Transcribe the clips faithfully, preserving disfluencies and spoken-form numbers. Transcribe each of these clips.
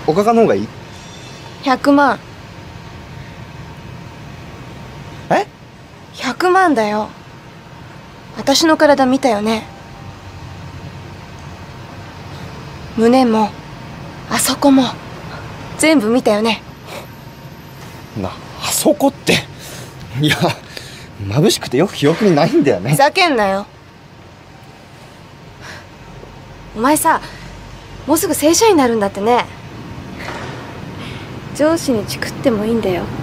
おかかの方がいい？ ひゃくまん。 え？ ひゃくまんだよ。私の体見たよね。胸もあそこも全部見たよね。 な、あそこって、いや眩しくてよく記憶にないんだよね。 ふざけんなよ。お前さ、もうすぐ正社員になるんだってね。上司にチクってもいいんだよ。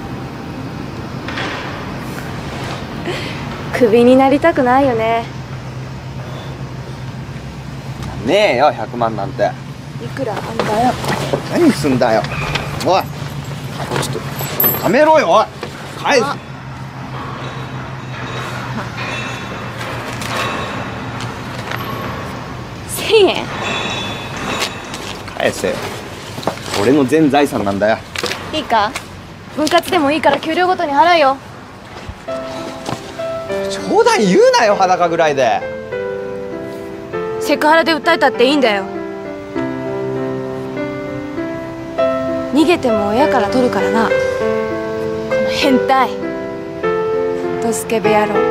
クビになりたくないよね。 ねえよ、ひゃくまんなんて。 いくらあんだよ。 何すんだよ。おい、ちょっとやめろよ。おい、返す。 せんえん返せよ。俺の全財産なんだよ。 いいか、分割でもいいから給料ごとに払うよ。 冗談言うなよ、裸ぐらいで。 セクハラで訴えたっていいんだよ。逃げても親から取るからな、この変態ドスケベ野郎。